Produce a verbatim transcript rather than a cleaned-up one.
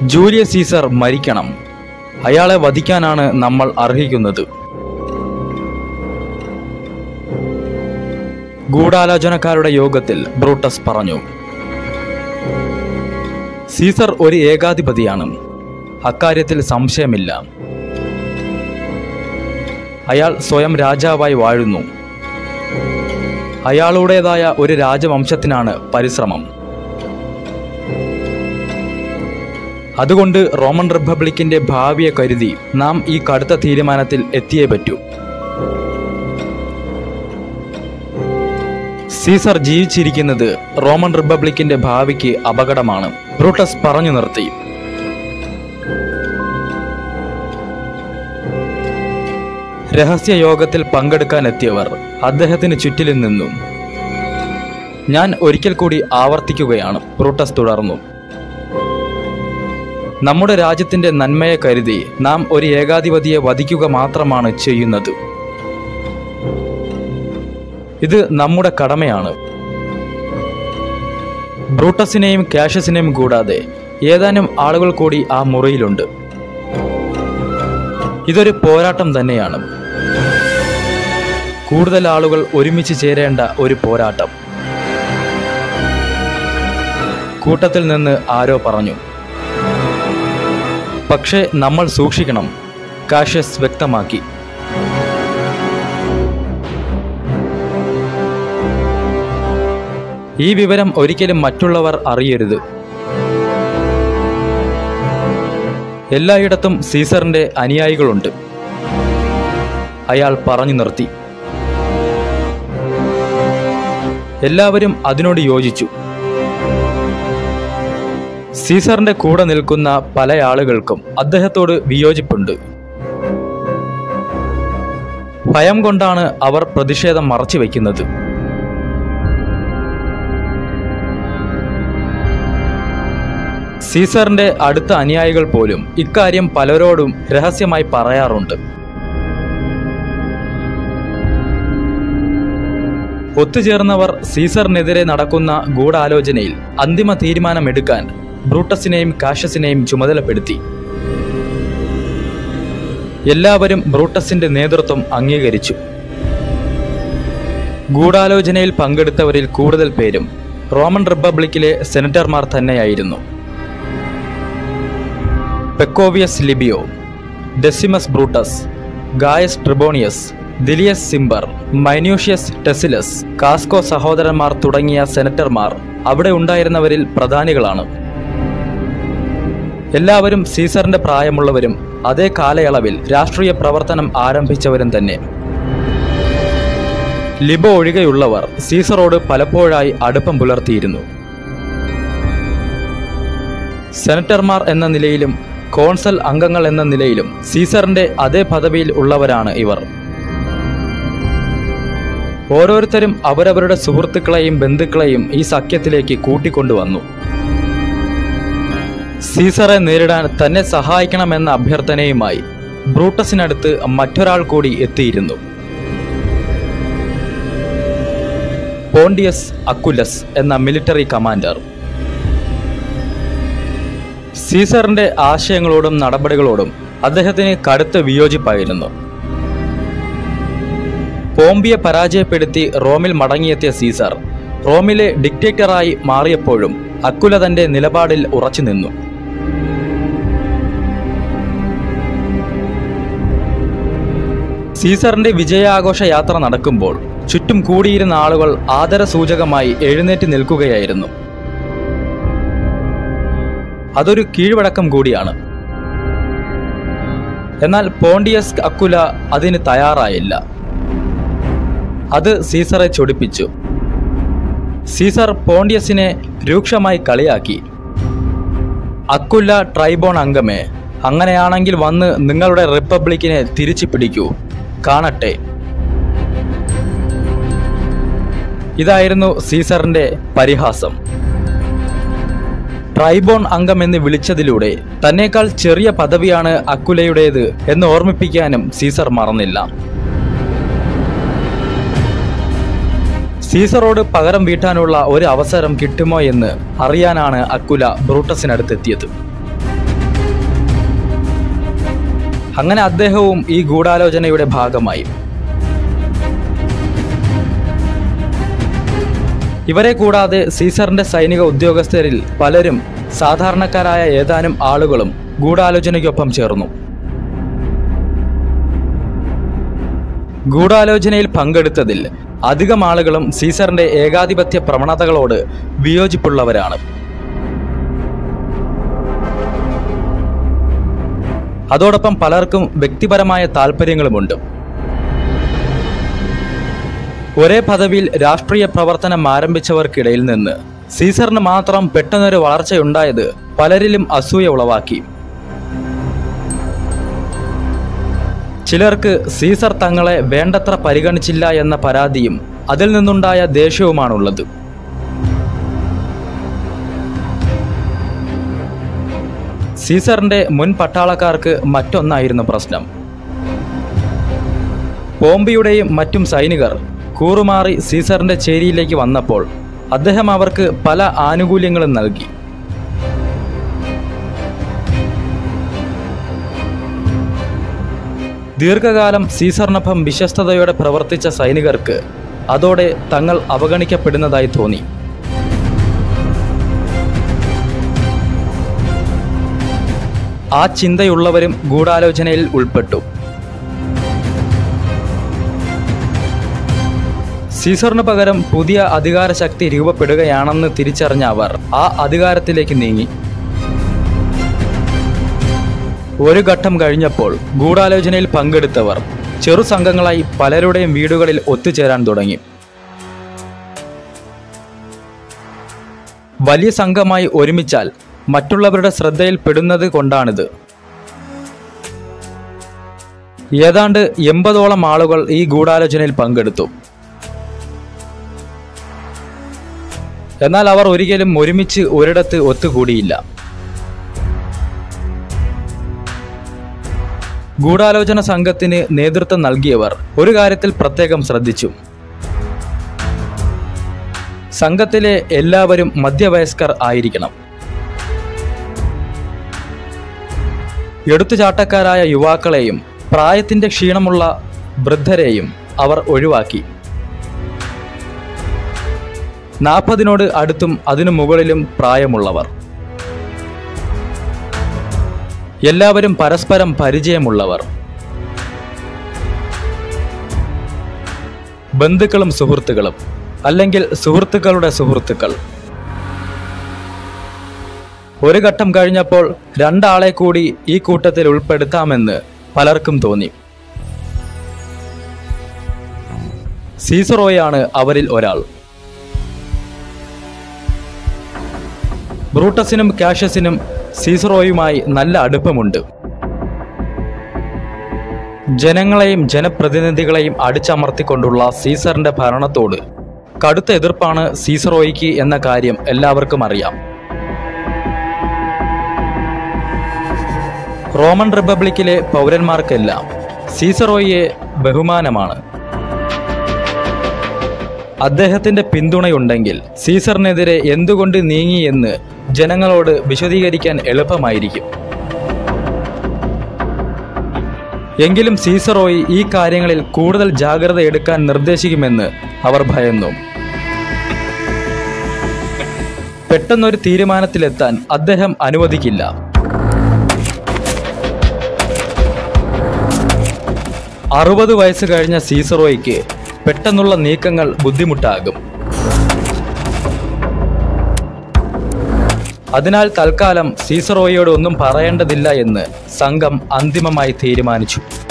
Julius Caesar മരിക്കണം. അയാളെ വധിക്കാനാണ് നമ്മൾ അർഹിക്കുന്നത്. ഗൂഢാലോചനക്കാരുടെ യോഗത്തിൽ ബ്രൂട്ടസ് പറഞ്ഞു. സീസർ ഒരു ഏകാധിപതിയാണ്, അക്കാര്യത്തിൽ സംശയമില്ല. അയാൾ സ്വയം രാജാവായി വാഴുന്നു. അയാളുടേതായ ഒരു രാജവംശത്തിനാണ് പരിശ്രമം. അതുകൊണ്ട് റോമൻ റിപ്പബ്ലിക്കിന്റെ ഭാവിയെ കരുതി നാം ഈ കടുത്ത തീരുമാനത്തിൽ എത്തിയേ പറ്റൂ. സീസർ ജീവിച്ചിരിക്കുന്നത് റോമൻ റിപ്പബ്ലിക്കിന്റെ ഭാവിക്ക് അപകടമാണ്, ബ്രൂട്ടസ് പറഞ്ഞു നിർത്തി. രഹസ്യയോഗത്തിൽ പങ്കെടുക്കാനെത്തിയവർ അദ്ദേഹത്തിന് ചുറ്റിലും നിന്നു. ഞാൻ ഒരിക്കൽ കൂടി ആവർത്തിക്കുകയാണ്, ബ്രൂട്ടസ് തുടർന്നു. നമ്മുടെ രാജ്യത്തിന്റെ നന്മയെ കരുതി നാം ഒരു ഏകാധിപതിയെ വധിക്കുക മാത്രമാണ് ചെയ്യുന്നത്. ഇത് നമ്മുടെ കടമയാണ്. ബ്രൂട്ടസിനെയും കാഷ്യസിനെയും കൂടാതെ ഏതാനും ആളുകൾ കൂടി ആ മുറിയിലുണ്ട്. ഇതൊരു പോരാട്ടം തന്നെയാണ്. കൂടുതൽ ആളുകൾ ഒരുമിച്ച് ചേരേണ്ട ഒരു പോരാട്ടം. കൂട്ടത്തിൽ നിന്ന് ആരോ പറഞ്ഞു. പക്ഷേ നമ്മൾ സൂക്ഷിക്കണം, കാഷ്യസ് വ്യക്തമാക്കി. ഈ വിവരം ഒരിക്കലും മറ്റുള്ളവർ അറിയരുത്. എല്ലായിടത്തും സീസറിന്റെ അനുയായികളുണ്ട്, അയാൾ പറഞ്ഞു നിർത്തി. എല്ലാവരും അതിനോട് യോജിച്ചു. സീസറിന്റെ കൂടെ നിൽക്കുന്ന പല ആളുകൾക്കും അദ്ദേഹത്തോട് വിയോജിപ്പുണ്ട്. ഭയം കൊണ്ടാണ് അവർ പ്രതിഷേധം മറച്ചുവെക്കുന്നത്. സീസറിന്റെ അടുത്ത അനുയായികൾ പോലും ഇക്കാര്യം പലരോടും രഹസ്യമായി പറയാറുണ്ട്. ഒത്തുചേർന്നവർ സീസറിനെതിരെ നടക്കുന്ന ഗൂഢാലോചനയിൽ അന്തിമ തീരുമാനമെടുക്കാൻ ബ്രൂട്ടസിനെയും കാഷ്യസിനെയും ചുമതലപ്പെടുത്തി. എല്ലാവരും ബ്രൂട്ടസിന്റെ നേതൃത്വം അംഗീകരിച്ചു. ഗൂഢാലോചനയിൽ പങ്കെടുത്തവരിൽ കൂടുതൽ പേരും റോമൻ റിപ്പബ്ലിക്കിലെ സെനറ്റർമാർ തന്നെയായിരുന്നു. പെക്കോവിയസ് ലിബിയോ, ഡെസിമസ് ബ്രൂട്ടസ്, ഗായസ് ട്രിബോണിയസ്, ദിലിയസ് സിംബർ, മൈന്യൂഷ്യസ് ടെസിലസ്, കാസ്കോ സഹോദരന്മാർ തുടങ്ങിയ സെനറ്റർമാർ അവിടെ ഉണ്ടായിരുന്നവരിൽ പ്രധാനികളാണ്. എല്ലാവരും സീസറിന്റെ പ്രായമുള്ളവരും അതേ കാലയളവിൽ രാഷ്ട്രീയ പ്രവർത്തനം ആരംഭിച്ചവരും തന്നെ. ലിബോ ഒഴികെയുള്ളവർ സീസറോട് പലപ്പോഴായി അടുപ്പം പുലർത്തിയിരുന്നു. സെനറ്റർമാർ എന്ന നിലയിലും കോൺസൽ അംഗങ്ങൾ എന്ന നിലയിലും സീസറിന്റെ അതേ പദവിയിൽ ഉള്ളവരാണ് ഇവർ. ഓരോരുത്തരും അവരവരുടെ സുഹൃത്തുക്കളെയും ബന്ധുക്കളെയും ഈ സഖ്യത്തിലേക്ക് കൂട്ടിക്കൊണ്ടുവന്നു. സീസറെ നേരിടാൻ തന്നെ സഹായിക്കണമെന്ന അഭ്യർത്ഥനയുമായി ബ്രൂട്ടസിനടുത്ത് മറ്റൊരാൾ കൂടി എത്തിയിരുന്നു. പോണ്ടിയസ് അക്കുലസ് എന്ന മിലിറ്ററി കമാൻഡർ. സീസറിന്റെ ആശയങ്ങളോടും നടപടികളോടും അദ്ദേഹത്തിന് കടുത്ത വിയോജിപ്പായിരുന്നു. പോംപിയെ പരാജയപ്പെടുത്തി റോമിൽ മടങ്ങിയെത്തിയ സീസർ റോമിലെ ഡിക്റ്റേറ്ററായി മാറിയപ്പോഴും അക്കുല തന്റെ നിലപാടിൽ ഉറച്ചു നിന്നു. സീസറിന്റെ വിജയാഘോഷ യാത്ര നടക്കുമ്പോൾ ചുറ്റും കൂടിയിരുന്ന ആളുകൾ ആദരസൂചകമായി എഴുന്നേറ്റ് നിൽക്കുകയായിരുന്നു. അതൊരു കീഴ്വഴക്കം കൂടിയാണ്. എന്നാൽ പോണ്ടിയസ് അക്കുല അതിന് തയ്യാറായില്ല. അത് സീസറെ ചൊടിപ്പിച്ചു. സീസർ പോണ്ടിയസിനെ രൂക്ഷമായി കളിയാക്കി. അക്കുല ട്രൈബോൺ അംഗമേ, അങ്ങനെയാണെങ്കിൽ വന്ന് നിങ്ങളുടെ റിപ്പബ്ലിക്കിനെ തിരിച്ചു പിടിക്കൂ, കാണട്ടെ. ഇതായിരുന്നു സീസറിന്റെ പരിഹാസം. ട്രൈബോൺ അംഗം എന്ന് വിളിച്ചതിലൂടെ തന്നേക്കാൾ ചെറിയ പദവിയാണ് അക്കുലയുടേത് എന്ന് ഓർമ്മിപ്പിക്കാനും സീസർ മറന്നില്ല. സീസറോട് പകരം വീട്ടാനുള്ള ഒരു അവസരം കിട്ടുമോ എന്ന് അറിയാനാണ് അക്കുല ബ്രൂട്ടസിനടുത്തെത്തിയത്. അങ്ങനെ അദ്ദേഹവും ഈ ഗൂഢാലോചനയുടെ ഭാഗമായി. ഇവരെ കൂടാതെ സീസറിന്റെ സൈനിക ഉദ്യോഗസ്ഥരിൽ പലരും സാധാരണക്കാരായ ഏതാനും ആളുകളും ഗൂഢാലോചനയ്ക്കൊപ്പം ചേർന്നു. ഗൂഢാലോചനയിൽ പങ്കെടുത്തതിൽ അധികം ആളുകളും സീസറിന്റെ ഏകാധിപത്യ പ്രവണതകളോട് വിയോജിപ്പുള്ളവരാണ്. അതോടൊപ്പം പലർക്കും വ്യക്തിപരമായ താൽപ്പര്യങ്ങളുമുണ്ട്. ഒരേ പദവിയിൽ രാഷ്ട്രീയ പ്രവർത്തനം ആരംഭിച്ചവർക്കിടയിൽ നിന്ന് സീസറിന് മാത്രം പെട്ടെന്നൊരു വളർച്ചയുണ്ടായത് പലരിലും അസൂയ ഉളവാക്കി. ചിലർക്ക് സീസർ തങ്ങളെ വേണ്ടത്ര പരിഗണിച്ചില്ല എന്ന പരാതിയും അതിൽ നിന്നുണ്ടായ ദേഷ്യവുമാണുള്ളത്. സീസറിന്റെ മുൻ പട്ടാളക്കാർക്ക് മറ്റൊന്നായിരുന്നു പ്രശ്നം. പോംപിയുടെയും മറ്റും സൈനികർ കൂറുമാറി സീസറിന്റെ ചേരിയിലേക്ക് വന്നപ്പോൾ അദ്ദേഹം അവർക്ക് പല ആനുകൂല്യങ്ങളും നൽകി. ദീർഘകാലം സീസറിനൊപ്പം വിശ്വസ്തയോടെ പ്രവർത്തിച്ച സൈനികർക്ക് അതോടെ തങ്ങൾ അവഗണിക്കപ്പെടുന്നതായി തോന്നി. ആ ചിന്തയുള്ളവരും ഗൂഢാലോചനയിൽ ഉൾപ്പെട്ടു. സീസറിന് പകരം പുതിയ അധികാരശക്തി രൂപപ്പെടുകയാണെന്ന് തിരിച്ചറിഞ്ഞ അവർ ആ അധികാരത്തിലേക്ക് നീങ്ങി. ഒരു ഘട്ടം കഴിഞ്ഞപ്പോൾ ഗൂഢാലോചനയിൽ പങ്കെടുത്തവർ ചെറു സംഘങ്ങളായി പലരുടെയും വീടുകളിൽ ഒത്തുചേരാൻ തുടങ്ങി. വലിയ സംഘമായി ഒരുമിച്ചാൽ മറ്റുള്ളവരുടെ ശ്രദ്ധയിൽപ്പെടുന്നത് കൊണ്ടാണിത്. ഏതാണ്ട് എൺപതോളം ആളുകൾ ഈ ഗൂഢാലോചനയിൽ പങ്കെടുത്തു. എന്നാൽ അവർ ഒരിക്കലും ഒരുമിച്ച് ഒരിടത്ത് ഒത്തുകൂടിയില്ല. ഗൂഢാലോചന സംഘത്തിന് നേതൃത്വം നൽകിയവർ ഒരു കാര്യത്തിൽ പ്രത്യേകം ശ്രദ്ധിച്ചു. സംഘത്തിലെ എല്ലാവരും മധ്യവയസ്കർ ആയിരിക്കണം. എടുത്തുചാട്ടക്കാരായ യുവാക്കളെയും പ്രായത്തിന്റെ ക്ഷീണമുള്ള വൃദ്ധരെയും അവർ ഒഴിവാക്കി. നാൽപ്പതിനോട് അടുത്തും അതിനു മുകളിലും പ്രായമുള്ളവർ. എല്ലാവരും പരസ്പരം പരിചയമുള്ളവർ. ബന്ധുക്കളും സുഹൃത്തുക്കളും, അല്ലെങ്കിൽ സുഹൃത്തുക്കളുടെ സുഹൃത്തുക്കൾ. ഒരു ഘട്ടം കഴിഞ്ഞപ്പോൾ രണ്ടാളെ കൂടി ഈ കൂട്ടത്തിൽ ഉൾപ്പെടുത്താമെന്ന് പലർക്കും തോന്നി. സീസറോയാണ് അവരിൽ ഒരാൾ. ബ്രൂട്ടസിനും കാഷ്യസിനും സീസറോയുമായി നല്ല അടുപ്പമുണ്ട്. ജനങ്ങളെയും ജനപ്രതിനിധികളെയും അടിച്ചമർത്തിക്കൊണ്ടുള്ള സീസറിന്റെ ഭരണത്തോട് കടുത്ത എതിർപ്പാണ് സീസറോയ്ക്ക് എന്ന കാര്യം എല്ലാവർക്കും അറിയാം. റോമൻ റിപ്പബ്ലിക്കിലെ പൗരന്മാർക്കെല്ലാം സീസറോയെ ബഹുമാനമാണ്. അദ്ദേഹത്തിന്റെ പിന്തുണയുണ്ടെങ്കിൽ സീസറിനെതിരെ എന്തുകൊണ്ട് നീങ്ങി എന്ന് ജനങ്ങളോട് വിശദീകരിക്കാൻ എളുപ്പമായിരിക്കും. എങ്കിലും സീസറോയി ഈ കാര്യങ്ങളിൽ കൂടുതൽ ജാഗ്രത എടുക്കാൻ നിർദ്ദേശിക്കുമെന്ന് അവർ ഭയന്നു. പെട്ടെന്നൊരു തീരുമാനത്തിലെത്താൻ അദ്ദേഹം അനുവദിക്കില്ല. അറുപത് വയസ്സ് കഴിഞ്ഞ സീസറോയ്ക്ക് പെട്ടെന്നുള്ള നീക്കങ്ങൾ ബുദ്ധിമുട്ടാകും. അതിനാൽ തൽക്കാലം സീസറോയോട് ഒന്നും പറയേണ്ടതില്ല എന്ന് സംഘം അന്തിമമായി തീരുമാനിച്ചു.